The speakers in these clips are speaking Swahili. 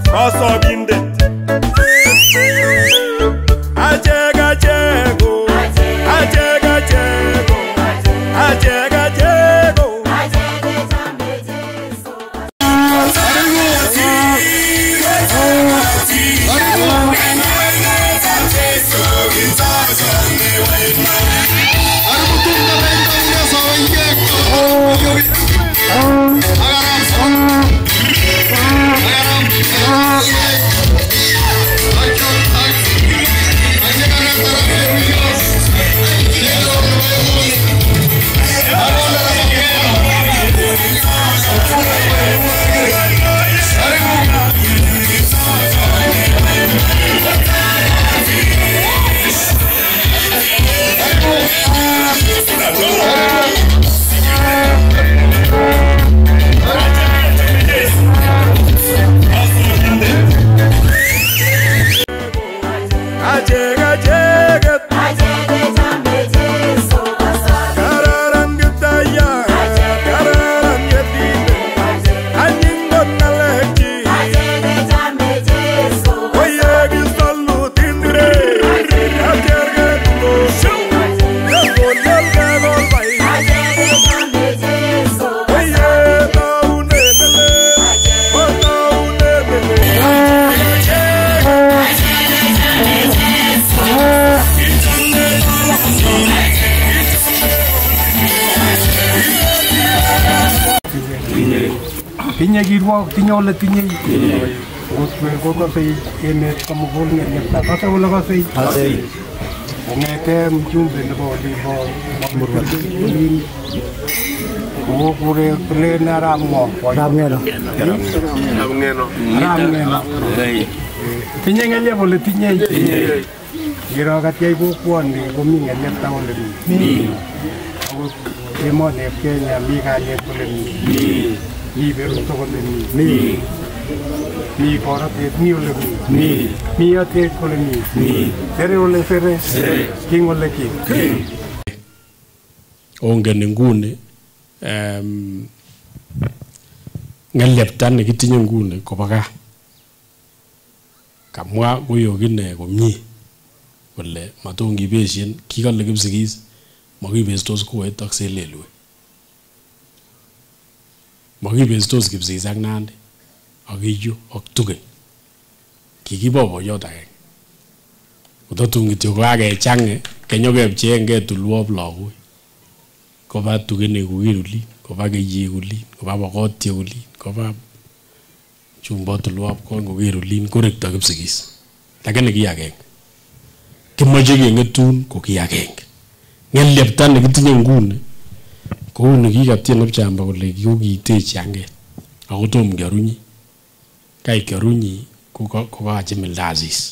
Kosobindet Achegachego Achegachego Achegachego Tinye kirwok, tinye ole tinye kokose emet komugul ng'elyepta kose ole kose kong'ete mjumbe nebo olimbo Murwet kokure kule Arap Ng'eno tinye ng'elyep ole tinye kiro katyai kokwoni komi ng'elyepta ole mi ako emoni eb Kenya mi kalyet ole mi beruto ole mi borotet mi ole mi yotet ole mi sere ole sere king ole king ongen nguni ng'elyepta nekitinye nguni kobo gaa kamwa koyok ine komie kole matongibesien kikole Kipsigis makibestos Koet ak Selelwe makibestos Kipsigis ak Nandi ak Iyu ak Tugen kikiboboyot agenge kotatun kityo kokakechange kenyokepchenge tulwop lagok koba Tugen kulin koba Keiye kulin koba Pokotio kulin koba chumbo tulwop kulin korekto Kipsigis lakini ki agenge kimoche kengetun ko ki agenge ng'elyepta nekitinye nguni kou nekikatien Kipchamba kole kokitechi anget ako tom kiarunyi kai kiarunyi kokachimilda Asis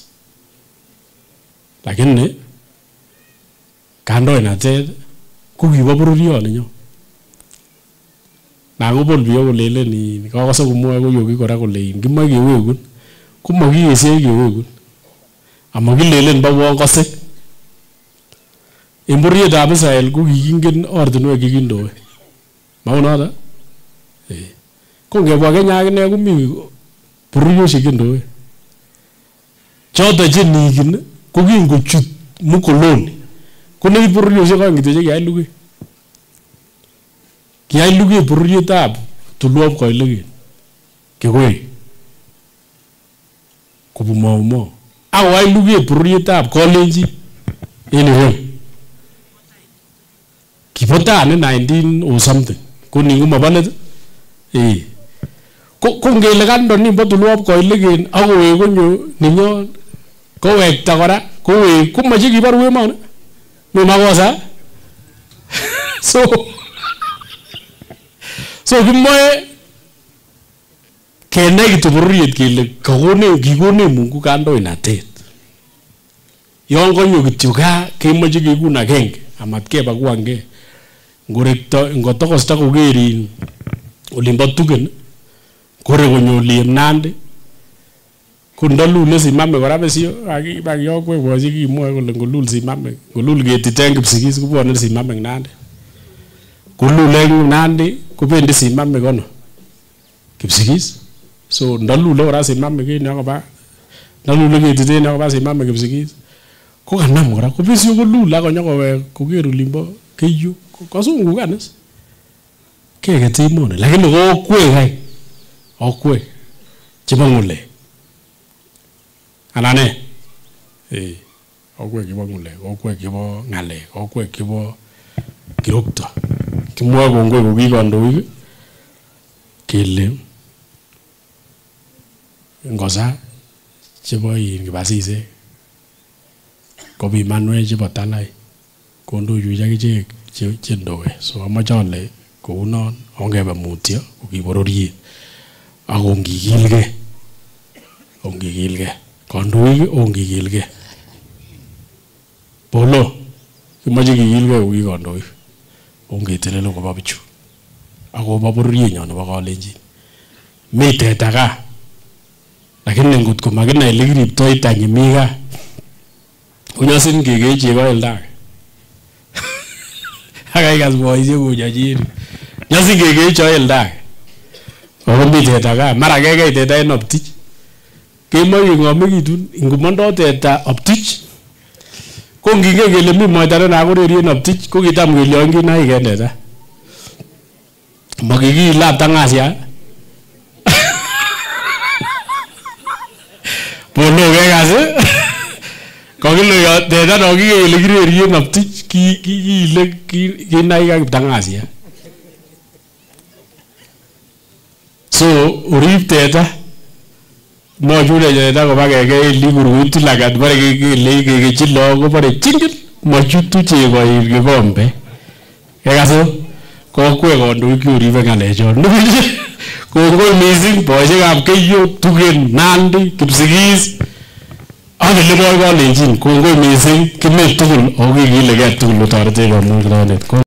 lakini kandoinatet ko kibo bororioni nyo nakobol biyo kolelen kakase komwoe koyoki kora kole kimoe kewekun komakiyesei kewekun amakilelen bawon kose en bororietab Israel ko kikingen ortinwek kikindoe maunoto ko ngebwa Kenya akine komi bororiosiek kindoe choto chenikin ko kingochut mukoloni ko neki bororiosiek aeng kityo kiyai luge bororietab tulwop koilegen Kekoi kobu Maumo ako ai luge bororietab Kolenjin en Ireu kipotane 19 or something ko ningu mabalet ko ngele kando nimbo tulwop koilegen akowe konyo ninyo kowekta kora kowe komache kibaru emoni no makosa so kimoe kenai kityo bororiet kele kikone Mungu kandoinatet yon konyo kityo gaa kemoche kekun agenge amat keba kuange ngorekto ngotokosta kokerin olimbo Tugen kore konyo oliem Nandi kundalule simame kora besio akibakiyokwe boje kimwoe kole ngolul simame ngolul ketiten Kipsigis kubone simame Nandi kulule Nandi kubendi simame kono Kipsigis So ndalule ora simame kini akoba ndalule ketiten akoba simame Kipsigis ko kanam kora ko bisi ko lula ko nyokowe koker olimbo Keiyo kasungukanis kekete imone lakini kokwe kai okwe chebo ngule anane okwe kibo ngule okwe kibo ngale okwe kibo kirokto kimwa kongoi ko kikondoik kele ngosa chebo Kibasise ko bimanwe chebo Talai kondoiwech akichek chendoe so amache ale kounon ongebe mutyo kokibororiet ak ongikilge kandoik ongikilge Polo kimache kikilge ko kikondoik ongetelele koba bichu akobo bororienyon nebo Kalenjin mi teta ka lakini ngotko makinai ile kiriptoi tanyi mi ka onyasin kekei chego elda akaikas boisiek konyachiri nyasin kekei cho elda ako mi teta ka mara kekei teta en Optich kemoe ngomekitun ngomondo teta Optich ko ngingen kele mi moita ne nakoreri en Optich ko kitam kelyon kinaik en teta makikilap tangasia Polo kekas kokile teta no kikele kireri en Optich kile kinaik ak tangasia so urip teta mochule teta koba kekei likuruit lagat bare kekele kekechilo ko bare chingil mochutu chego kikombe kekaso kokwe kondoik kyoribe ngalechon kongoi mising boisiekab Keiyo Tugen Nandi Kipsigis ak ele boy Kalenjin kongoi mising kimet tugul ako kikilegei tugul toretech amun kinonet